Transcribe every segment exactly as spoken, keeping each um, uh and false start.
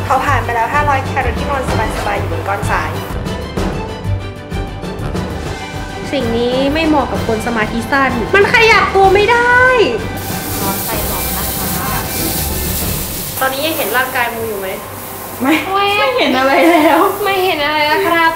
เขาผ่านไปแล้วห้าร้อยแคลโดยที่นอนสบายๆอยู่บนก้อนทรายสิ่งนี้ไม่เหมาะกับคนสมาธิสั้นมันขยับตัวไม่ได้นอนไปหลอกนะคะตอนนี้ยังเห็นร่างกายมูอยู่ไหมไม่ไม่เห็นอะไรแล้วไม่เห็นอะไรแล้วครับ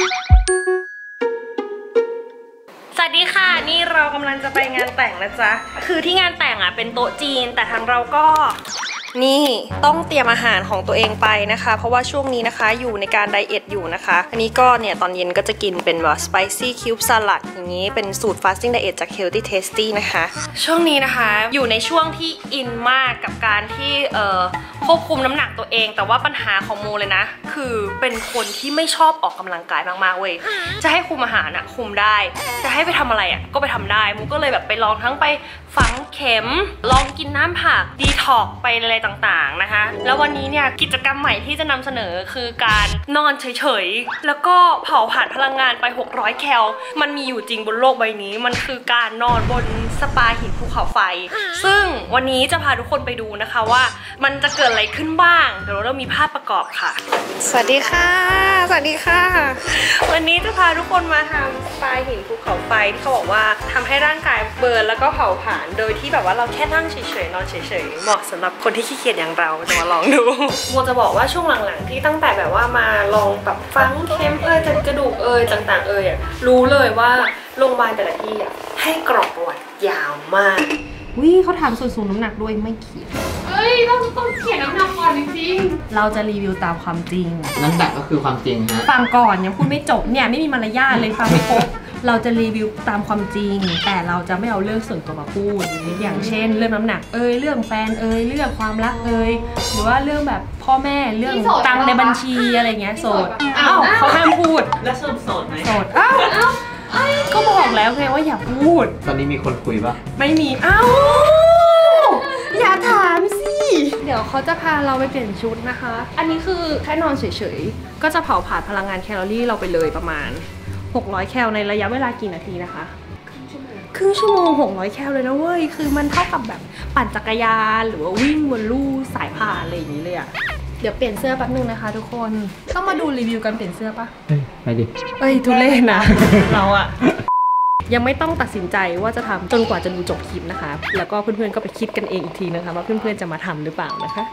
สวัสดีค่ะนี่เรากำลังจะไปงานแต่งนะจ๊ะคือที่งานแต่งอ่ะเป็นโต๊ะจีนแต่ทางเราก็นี่ต้องเตรียมอาหารของตัวเองไปนะคะเพราะว่าช่วงนี้นะคะอยู่ในการไดเอทอยู่นะคะอันนี้ก็เนี่ยตอนเย็นก็จะกินเป็นแบบ spicy cube salad อย่างนี้เป็นสูตร fasting diet จาก healthy tasty นะคะช่วงนี้นะคะอยู่ในช่วงที่อินมากกับการที่เอ่อควบคุมน้ำหนักตัวเองแต่ว่าปัญหาของโมเลยนะคือเป็นคนที่ไม่ชอบออกกำลังกายมากๆเว้ยจะให้คุมอาหารอะคุมได้จะให้ไปทำอะไรอะก็ไปทำได้โมก็เลยแบบไปลองทั้งไปฝังเข็มลองกินน้ำผักดีท็อกไปอะไรต่างๆนะคะแล้ววันนี้เนี่ยกิจกรรมใหม่ที่จะนำเสนอคือการนอนเฉยๆแล้วก็เผาผลาญพลังงานไปหกร้อยแคลมันมีอยู่จริงบนโลกใบนี้มันคือการนอนบนสปาหินภูเขาไฟซึ่งวันนี้จะพาทุกคนไปดูนะคะว่ามันจะเกิดอะไรขึ้นบ้างเดี๋ยวเรามีภาพประกอบค่ะสวัสดีค่ะสวัสดีค่ะวันนี้จะพาทุกคนมาทำสปาหินภูเขาไฟที่เขาบอกว่าทำให้ร่างกายเบิร์นแล้วก็เผาผลาญโดยที่แบบว่าเราแค่นั่งเฉยๆนอนเฉยๆเหมาะสำหรับคนที่ขี้เกียจอย่างเราจะมาลองดูโมจะบอกว่าช่วงหลังๆที่ตั้งแต่แบบว่ามาลองแบบฝังเข็มเอ่ยจัดกระดูกเอ่ยต่างๆเอ่ยรู้เลยว่าโรงพยาบาลแต่ละที่ให้กรอกประวัติยาวมากวิเขาถามส่วนสูงน้ำหนักด้วยไม่เขียนเอ้ยต้องต้องเขียนน้ำหนักก่อนจริงๆเราจะรีวิวตามความจริงน้ำหนักก็คือความจริงฮะฟังก่อนยังพูดไม่จบเนี่ยไม่มีมารยาทเลยฟังไม่ครบเราจะรีวิวตามความจริงแต่เราจะไม่เอาเรื่องส่วนตัวมาพูดอย่างเช่นเรื่องน้ำหนักเอ่ยเรื่องแฟนเอ่ยเรื่องความรักเอ่ยหรือว่าเรื่องแบบพ่อแม่เรื่องตังในบัญชีอะไรเงี้ยโสดอ้าวเขาห้ามพูดแล้วโสดโสดไหมโสดอ้าวก็บอกแล้วไงว่าอย่าพูดตอนนี้มีคนคุยปะไม่มีอ้าวอย่าถามสิเดี๋ยวเขาจะพาเราไปเปลี่ยนชุดนะคะอันนี้คือแค่นอนเฉยๆก็จะเผาผลาญพลังงานแคลอรี่เราไปเลยประมาณหกร้อยแคลในระยะเวลากี่นาทีนะคะครึ่งชั่วโมงหกร้อยแคลเลยนะเว้ยคือมันเท่ากับแบบปั่นจักรยานหรือว่าวิ่งบนลู่สายพานอะไรอย่างนี้เลยอะเดี๋ยวเปลี่ยนเสื้อแป๊บนึงนะคะทุกคนต้องมาดูรีวิวการเปลี่ยนเสื้อปะไปดิเอ้ยทุเรศนะเราอะยังไม่ต้องตัดสินใจว่าจะทำจนกว่าจะดูจบคลิปนะคะแล้วก็เพื่อนๆก็ไปคิดกันเองอีกทีนะคะว่าเพื่อนๆจะมาทำหรือเปล่านะคะ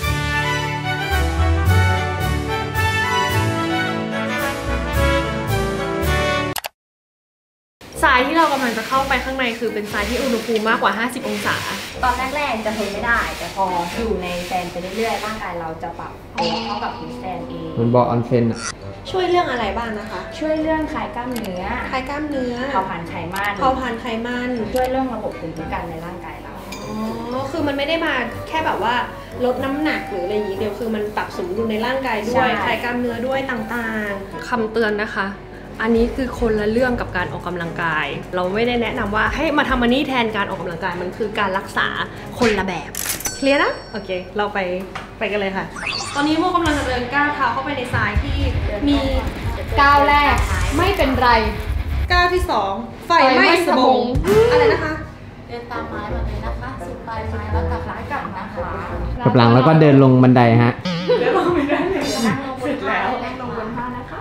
ทรายที่เรากำลังจะเข้าไปข้างในคือเป็นทรายที่อุณหภูมิมากกว่าห้าสิบองศาตอนแรกๆจะทนไม่ได้แต่พออยู่ในแซนไปเรื่อยๆร่างกายเราจะปรับตัวเข้ากับพื้นแซนเองมันบอกออนเซนอะช่วยเรื่องอะไรบ้างนะคะช่วยเรื่องคลายกล้ามเนื้อคลายกล้ามเนื้อเผาผลาญไขมันเผาผลาญไขมันช่วยเรื่องระบบภูมิคุ้มกันในร่างกายเราอ๋อคือมันไม่ได้มาแค่แบบว่าลดน้ำหนักหรืออะไรอย่างนี้เดียวคือมันปรับสมดุลในร่างกายด้วยคลายกล้ามเนื้อด้วยต่างๆคำเตือนนะคะอันนี้คือคนละเรื่องกับการออกกำลังกายเราไม่ได้แนะนำว่าให้มาทำอันนี้แทนการออกกำลังกายมันคือการรักษาคนละแบบเคลียร์นะโอเคเราไปไปกันเลยค่ะตอนนี้โมกำลังจะเดินก้าวเท้าเข้าไปในทรายที่มีก้าวแรกไม่เป็นไรก้าวที่สองไฟไหม้สมองอะไรนะคะเดินตามไม้แบบนี้นะคะสุดปลายไม้แล้วกลับหลังกลับนะคะกลับหลังแล้วก็เดินลงบันไดฮะเดินลงบันไดเลยนั่งลงบนผ้านั่งลงบนผ้านะคะ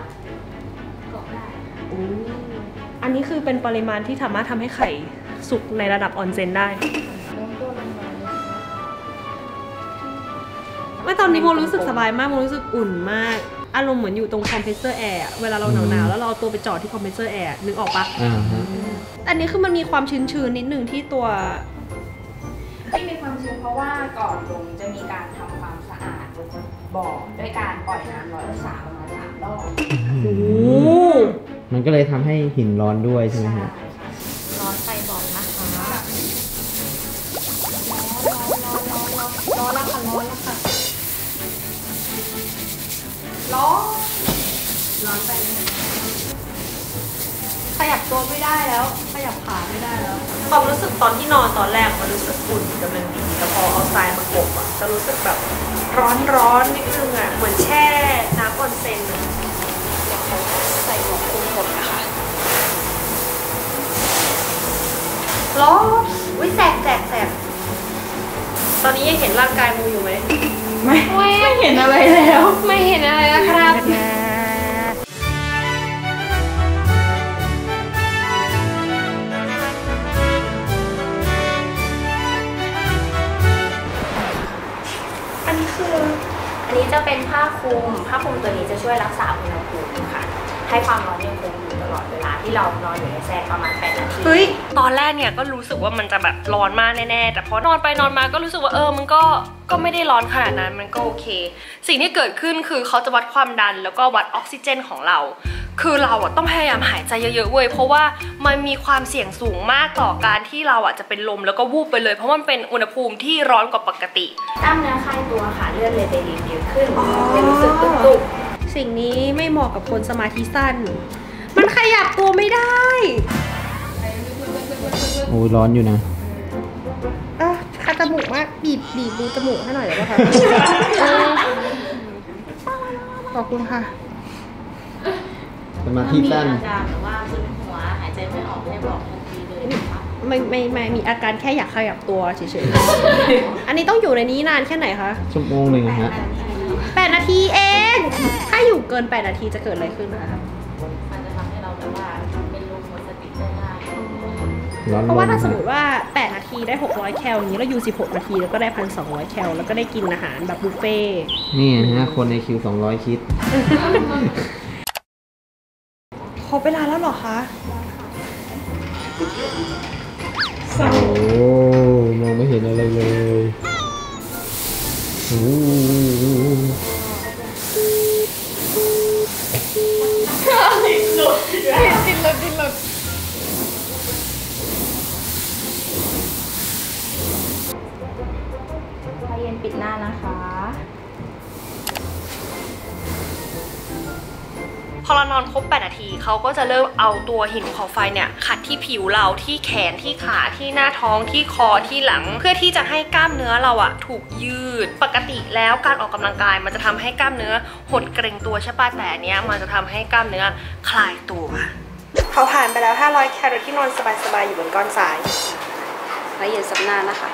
อันนี้คือเป็นปริมาณที่สามารถทำให้ไข่สุกในระดับออนเซนได้เมื่อตอนนี้โมรู้สึกสบายมากโมรู้สึกอุ่นมากอารมณ์เหมือนอยู่ตรงคอมเพรสเซอร์แอร์เวลาเราหนาวๆแล้วเราเอาตัวไปจอดที่คอมเพรสเซอร์แอร์นึกออกปะอันนี้คือมันมีความชื้นๆนิดนึงที่ตัวที่มีความชื้นเพราะว่าก่อนลงจะมีการทำความสะอาดบ่อด้วยการปล่อยน้ำร้อยองศาประมาณสามรอบมันก็เลยทำให้หินร้อนด้วยใช่ไหมฮะร้อนไปบอกนะคะร้อนร้อนร้อนร้อนร้อนแล้วค่ะร้อนแล้วค่ะร้อนร้อนไปขยับตัวไม่ได้แล้วขยับขาไม่ได้แล้วความรู้สึกตอนที่นอนตอนแรกมันรู้สึกอุ่นกำลังดีแต่พอเอาทรายมากบอ่ะจะรู้สึกแบบร้อนร้อนนิดนึงอ่ะเหมือนแช่น้ำออนเซ็นเดี๋ยวเขาใส่หมวกคลุมหมดนะคะร้อนอุ้ยแสบแสบแสบตอนนี้ยังเห็นร่างกายมูอยู่ไหมไม่ไม่เห็นอะไรแล้วอันนี้จะเป็นผ้าคลุมผ้าคลุมตัวนี้จะช่วยรักษาอุณหภูมิค่ะให้ความร้อนยังคงอยู่ตลอดเวลาที่เรานอนอยู่ในแช่ประมาณแปดนาทีเฮ้ยตอนแรกเนี่ยก็รู้สึกว่ามันจะแบบร้อนมากแน่ๆแต่พอนอนไปนอนมาก็รู้สึกว่าเออมันก็ก็ไม่ได้ร้อนขนาดนั้นมันก็โอเค สิ่งที่เกิดขึ้นคือเขาจะวัดความดันแล้วก็วัดออกซิเจนของเรา คือเราอะต้องพยายามหายใจเยอะๆเว้ยเพราะว่ามันมีความเสี่ยงสูงมากต่อการที่เราอะจะเป็นลมแล้วก็วูบไปเลยเพราะมันเป็นอุณหภูมิที่ร้อนกว่าปกติกล้ามเนื้อคลายตัวค่ะเลือดเลยไปเลี้ยงเยอะขึ้นเลยรู้สึกตุกๆสิ่งนี้ไม่เหมาะกับคนสมาธิสั้นมันขยับตัวไม่ได้โอ้ยร้อนอยู่นะอ่ะคัดจมูกมากบีบบีบดูจมูกให้หน่อยได้ไหมคะขอบคุณค่ะสมาธิสั้นอาการหรือว่าซึมหัวหายใจไม่ออกให้บอกทันทีเลยนะคะไม่ไม่ไม่มีอาการแค่อยากขยับตัวเฉยๆอันนี้ต้องอยู่ในนี้นานแค่ไหนคะชั่วโมงหนึ่งฮะแปดนาทีเองถ้าอยู่เกินแปดนาทีจะเกิดอะไรขึ้นนะคะมันจะทำให้เราแบบว่าเป็นลมหมดสติได้ง่ายเพราะว่าถ้าสมมติว่าแปดนาทีได้หกร้อยแคลอย่างนี้เราอยู่สิบหกนาทีแล้วก็ได้ หนึ่งพันสองร้อย แคลแล้วก็ได้กินอาหารแบบบุฟเฟ่นี่ฮะคนในคิวสองร้อยคิดครบเวลาแล้วเหรอคะโอ้มองไม่เห็นอะไรเลยโอ้ดิ้นหลุดดิ้นหลุดดิ้นหลุดพอเย็นปิดหน้านะคะพอเรานอนครบแปดนาทีเขาก็จะเริ่มเอาตัวหินภูเขาไฟเนี่ยขัดที่ผิวเราที่แขนที่ขาที่หน้าท้องที่คอที่หลังเพื่อที่จะให้กล้ามเนื้อเราอะถูกยืดปกติแล้วการออกกำลังกายมันจะทำให้กล้ามเนื้อหดเกร็งตัวใช่ป่ะแต่อันเนี้ยมันจะทำให้กล้ามเนื้อคลายตัวเขาผ่านไปแล้วห้าร้อยแคลโดยที่นอนสบายๆอยู่บนก้อนทรายแล้วเย็นสับหน้านะคะ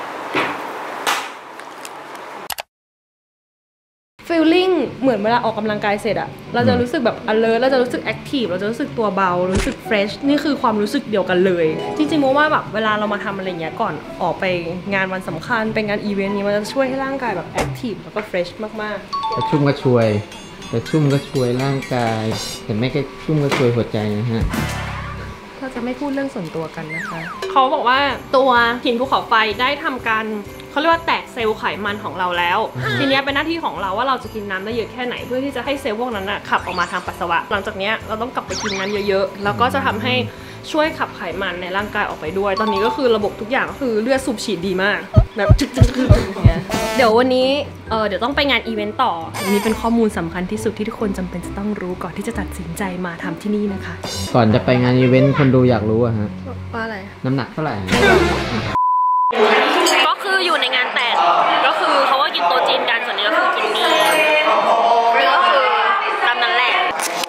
ฟีลลิ่งเหมือนเวลาออกกำลังกายเสร็จอะเราจะรู้สึกแบบ alert เราจะรู้สึก active เราจะรู้สึกตัวเบารู้สึก fresh นี่คือความรู้สึกเดียวกันเลยจริงๆโมว่าแบบเวลาเรามาทำอะไรเงี้ยก่อนออกไปงานวันสำคัญเป็นงานอีเวนต์นี้มันจะช่วยให้ร่างกายแบบ active แล้วก็ fresh มากๆกระชุ่มกระชวยกระชุ่มกระชวยร่างกายแต่ไม่กระชุ่มกระชวยหัวใจนะฮะเราจะไม่พูดเรื่องส่วนตัวกันนะคะเขาบอกว่าตัวหินภูเขาไฟได้ทำการเขาเรียกว่าแตกเซลล์ไขมันของเราแล้วทีนี้เป็นหน้าที่ของเราว่าเราจะกินน้ำได้เยอะแค่ไหนเพื่อที่จะให้เซลล์พวกนั้นนะขับออกมาทางปัสสาวะหลังจากนี้เราต้องกลับไปกินน้ำเยอะๆแล้วก็จะทำให้ช่วยขับไขมันในร่างกายออกไปด้วยตอนนี้ก็คือระบบทุกอย่างก็คือเลือดสูบฉีดดีมากแบบจึ๊กๆเดี๋ยววันนี้เออเดี๋ยวต้องไปงานอีเวนต์ต่ออันนี้เป็นข้อมูลสำคัญที่สุดที่ทุกคนจำเป็นจะต้องรู้ก่อนที่จะตัดสินใจมาทำที่นี่นะคะก่อนจะไปงานอีเวนต์คนดูอยากรู้อะฮะว่าอะไรน้ำหนักเท่าไหร่ก็คืออยู่ในงานแต่งก็คือเขาก็กินโต๊ะจีนกันส่วนนี้ก็คือกินนี่ก็คือตามนั้นแหละ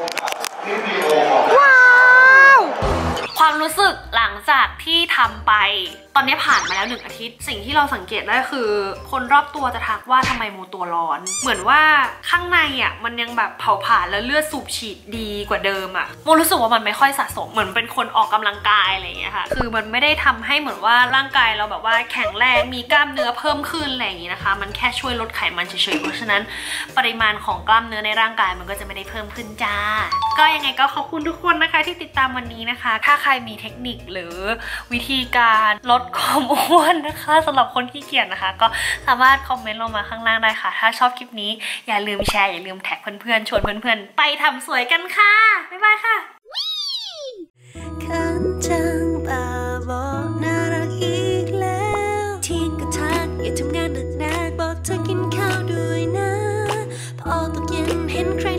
ว้าวความรู้สึกหลังจากที่ทำไปตอนนี้ผ่านมาแล้วหนึ่งอาทิตย์สิ่งที่เราสังเกตได้คือคนรอบตัวจะทักว่าทำไมโมตัวร้อนเหมือนว่าข้างในอ่ะมันยังแบบเผาผลาญและเลือดสูบฉีดดีกว่าเดิมอ่ะโมรู้สึกว่ามันไม่ค่อยสะสมเหมือนเป็นคนออกกำลังกายอะไรอย่างเงี้ยค่ะคือมันไม่ได้ทำให้เหมือนว่าร่างกายเราแบบว่าแข็งแรงมีกล้ามเนื้อเพิ่มขึ้นอะไรอย่างงี้นะคะมันแค่ช่วยลดไขมันเฉยๆเพราะฉะนั้นปริมาณของกล้ามเนื้อในร่างกายมันก็จะไม่ได้เพิ่มขึ้นจ้าก็ยังไงก็ขอบคุณทุกคนนะคะที่ติดตามวันนี้นะคะถ้าใครมีเทคนิคหรือวิธีการลดความอ้วนนะคะสำหรับคนขี้เกียจนะคะก็สามารถคอมเมนต์ลงมาข้างล่างได้ค่ะถ้าชอบคลิปนี้อย่าลืมแชร์อย่าลืมแท็กเพื่อนๆชวนเพื่อนๆไปทำสวยกันค่ะบ๊ายบายค่ะคันจังตาบอกน่ารักอีกแล้วที่กระทักอย่าทำงานหนักๆบอกเธอกินข้าวด้วยนะพอตกเย็นเห็นใคร